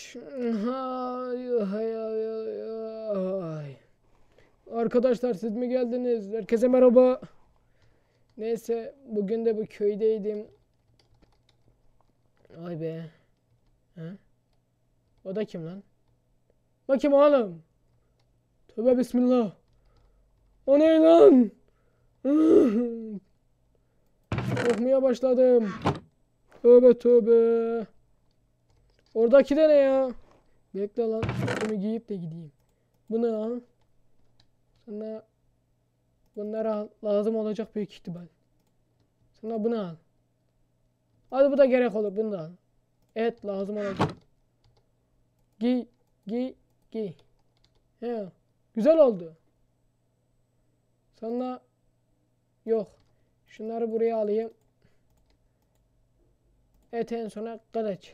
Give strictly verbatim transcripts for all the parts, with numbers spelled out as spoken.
arkadaş. Ay, ay, ay, ay. Arkadaşlar siz mi geldiniz? Herkese merhaba. Neyse bugün de bu köydeydim. Ay be. Ha? O da kim lan? Bakayım oğlum. Tövbe bismillah. O ne lan? Korkmaya başladım. Tövbe tövbe. Oradaki de ne ya? Bekle lan. Bunu giyip de gideyim. Bu ne lan? Sana bunlara lazım olacak büyük ihtimal. Sana bunu al. Hadi bu da gerek olur. Bunu da al. Evet lazım olacak. Giy. Giy. Giy. He. Güzel oldu. Sonra yok. Şunları buraya alayım. Evet en sona kılıç.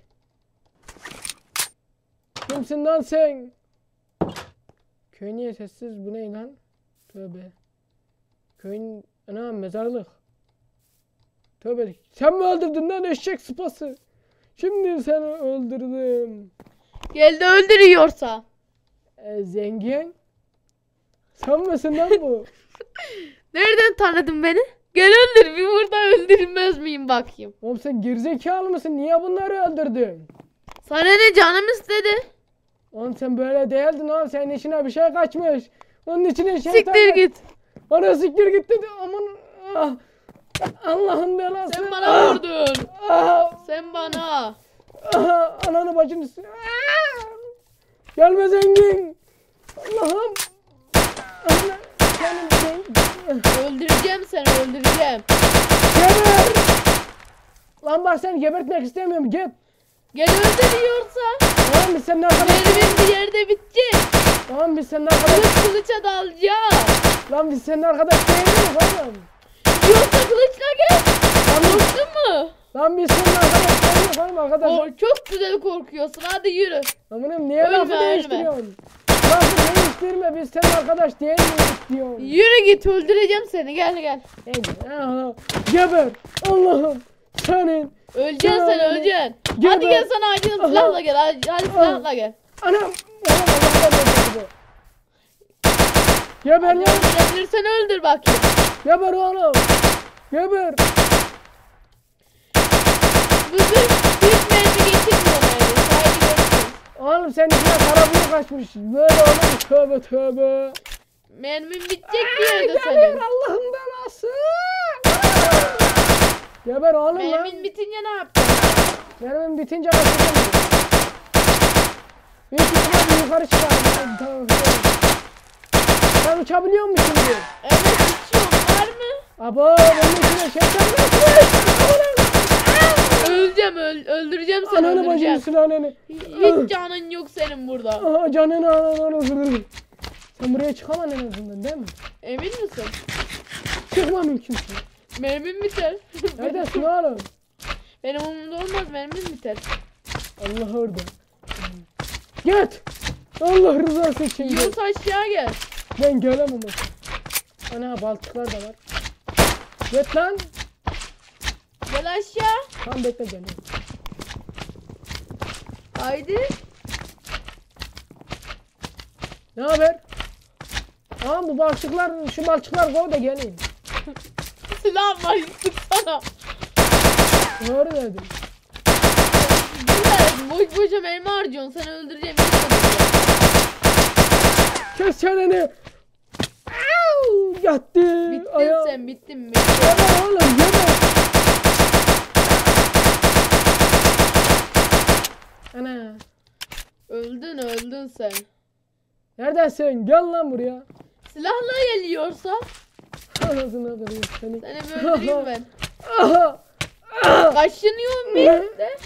Kimsin lan sen? Köy niye sessiz? Bu ne lan? Tövbe. Köyün ana mezarlık. Tövbe. Sen mi öldürdün lan eşek sıpası? Şimdi seni öldürdüm. Geldi öldürüyorsa. E, zengin. Sen misin lan bu? Nereden tanıdın beni? Gel öldür. Bir burada öldürmez miyim bakayım. Oğlum sen gerizekalı mısın? Niye bunları öldürdün? Sana ne canım istedi? Oğlum sen böyle değildin oğlum. Senin içine bir şey kaçmış. Onun içine şey Siktir git. Ana siktir git dedi. Aman. Ah. Allah'ın belası. Sen bana Ah. vurdun. Ah. Sen bana. Ah. Ananı bacını. Ah. Gelme zengin. Allah'ım. Anne. Senin zengin. Öldüreceğim seni öldüreceğim. Geber. Lan bak seni gebertmek istemiyorum. Gel. Gel öldürüyorsa. Tamam biz seninle arkadaş. Mermim bir yerde bitecek. Tamam biz seninle arkadaş. Kılıç kılıça dalacağım. Lan biz seninle arkadaş değil miyiz oğlum? Yoksa kılıçla gel. Korktun mu? Lan biz seninle arkadaş değil miyiz oğlum arkadaş? Or çok güzel korkuyorsun. Hadi yürü. Amanım niye Ölme, lafı ölme. değiştiriyorsun? Lafı değiştirme biz senin arkadaş değil miyiz diyorsun? Yürü git öldüreceğim seni. Gel gel. Allah. Geber. Allah'ım. Senin. Öleceksin sen Geber. öleceksin. Geber. Hadi gel sana acil Aha. silahla gel. Hadi, hadi silahla gel. Anam. Anam Allah'ım öldürdü. Geber lan. Öldürürsen öldür bakayım. Geber oğlum. Geber. Bu zırh hiç mermi geçirmiyor mermi. Haydi görüşürüz. Oğlum senin içine karabuğu kaçmış. Böyle olur. Tövbe tövbe. Mermin bitecek bir yerde Geber senin. Allah'ın belası. Geber oğlum lan. Mermin bitince ne yapacaksın? Mermim bitince kaçacağım. Büyük ihtimalle yukarı çıkarım. Tamam, tamam. Sen uçabiliyor musun şimdi? Evet uçuyorum var mı? Abo benim içine şeytan kaçmış. Öleceğim öl öldüreceğim seni Ananı bacını öldüreceğim. sülaleni. Hiç canın yok senin burada. Aha canını ananı. Sen buraya çıkamadın en azından değil mi? Emin misin? Çıkma mümkünse. Mermin biter. Neredesin oğlum? Benim umurumda olmaz mermin biter. Allah orada. Git. Allah rızası için git. Yunus aşağı gel. Ben gelemem ama. Ana baltıklar da var. Git lan. Gel aşağı. Tamam bekle geliyorum. Haydi. Ne haber? Aa bu balçıklar, şu balçıklar kov da geleyim. Silah var sıksana. Doğru dedim. Güzel. Boş boşa mermi harcıyorsun. Seni öldüreceğim. Kes çeneni. Au, yattı. Bittin Ayağı. sen bittin mi? Yeme oğlum yeme. Ana. Öldün öldün sen. Neredesin? Gel lan buraya. Silahla geliyorsa Anasını kırayım seni. seni bir öldüreyim ben. Aha. Aha. Kaşınıyor bir de.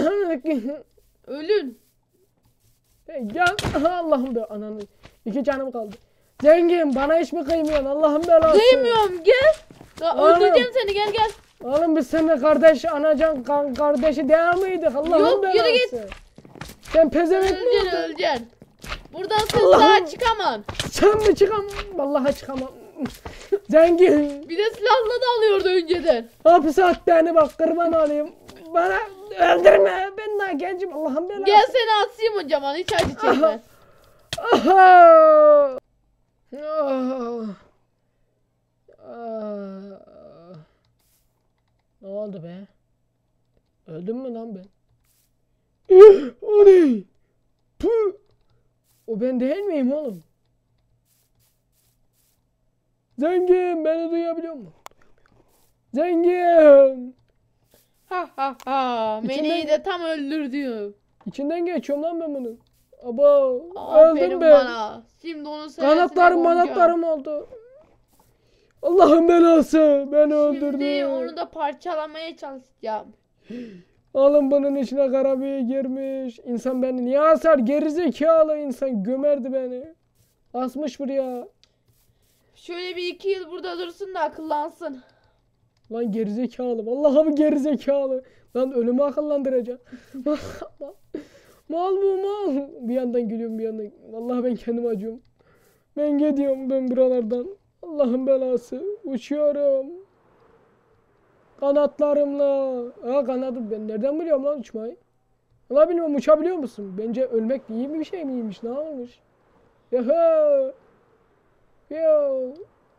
Ölün. Gel. Aha, Allah'ım be ananı. İki canım kaldı. Zengin bana hiç mi kıymıyorsun? Allah'ım belası. Kıymıyorum gel. Ya, Oğlum. öldüreceğim seni gel gel. Oğlum biz seninle kardeş, anacan kan kardeşi değil miydik? Allah'ım Yok, belası. yürü git. Sen pezevenk mi Öleceksin oldun? öleceksin. Buradan sen Allah'ım. sağa çıkamam. Sen mi çıkamam? Vallahi çıkamam. Zengin. Bir de silahla da alıyordu önceden. Hapis attı beni bak kurban olayım. bana öldürme. Ben daha gencim Allah'ım belası. Gel seni atayım o zaman hiç acı çekme. Aha! Ah! Ah! Ne oldu be? Öldüm mü lan ben? O ne? Puh! O ben değil miyim oğlum? Zengin beni duyabiliyor musun? Zengin! Ha ha ha. İçinden- Meleği de tam öldürdü. İçinden geçiyorum lan ben bunun. Abo Aferin öldüm ben. bana. Şimdi onun sayesinde Kanatlarım boğacağım. manatlarım oldu. Allah'ın belası beni öldürdü. Şimdi onu da parçalamaya çalışacağım. Alın bunun içine karabiye girmiş. İnsan beni niye asar? Gerizekalı insan gömerdi beni. Asmış buraya. Şöyle bir iki yıl burada dursun da akıllansın. Lan gerizekalı. Vallahi bu gerizekalı. Lan ölümü akıllandıracak. Mal bu mal. Bir yandan gülüyorum bir yandan. Vallahi ben kendim acıyorum. Ben gidiyorum ben buralardan. Allah'ın belası. Uçuyorum. Kanatlarımla. Aa kanadım ben nereden biliyorum lan uçmayı? Valla bilmiyorum uçabiliyor musun? Bence ölmek iyi bir şey miymiş? Ne olmuş? Yaha. Yo.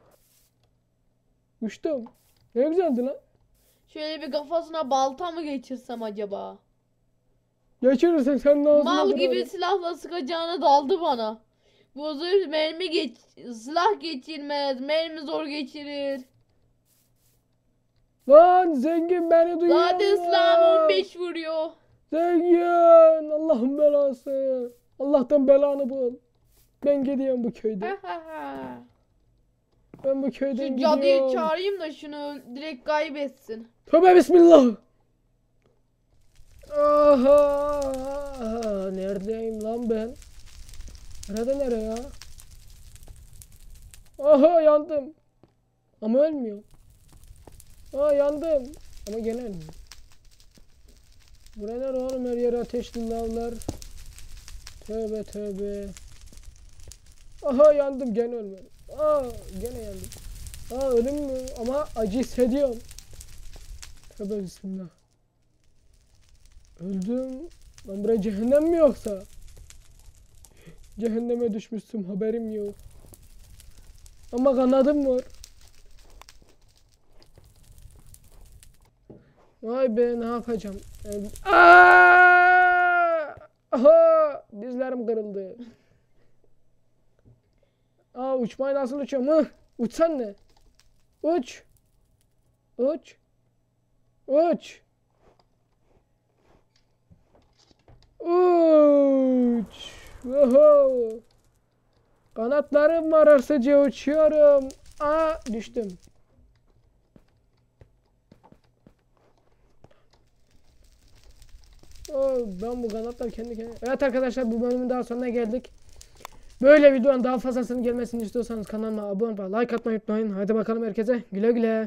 Uçtum. Ne güzeldi lan. Şöyle bir kafasına balta mı geçirsem acaba? Geçirirsen sen de ağzına Mal kırarım. gibi silahla sıkacağına daldı bana. Bu zırh mermi geç silah geçirmez. Mermi zor geçirir. Lan zengin beni duyuyor Zaten mu? silahım on beş vuruyor. Zengin. Allah'ın belası. Allah'tan belanı bul. Ben gidiyorum bu köyde. Ha ha ha. Ben bu köyden Şu gidiyorum. cadıyı çağırayım da şunu öl- direkt kaybetsin. Tövbe bismillah. Aha. Neredeyim lan ben? Nerede nere ya? Aha yandım. Ama ölmüyor. Aa yandım. Ama gene ölmüyor. Buralar oğlum her yer ateşli lavlar. Tövbe tövbe. Aha yandım gene ölmedim. Aa gene yandım. Aa ölüm mü? Ama acı hissediyorum. Tövbe bismillah. Öldüm. Lan buraya cehennem mi yoksa? Cehenneme düşmüşsün haberim yok. Ama kanadım var. Vay be ne yapacağım? Öldüm. Aa! Aha! Dizlerim kırıldı. Aa uçmayı nasıl uçuyorum? Hı? Uçsan ne? Uç. Uç. Uç. Uç. Oho. Kanatlarım var arsızca uçuyorum. Aa düştüm. Oh, ben bu kanatlar kendi kendine. Evet arkadaşlar bu bölümün daha sonuna geldik. Böyle videonun daha fazlasının gelmesini istiyorsanız kanalıma abone olmayı, like atmayı unutmayın. Hadi bakalım herkese güle güle.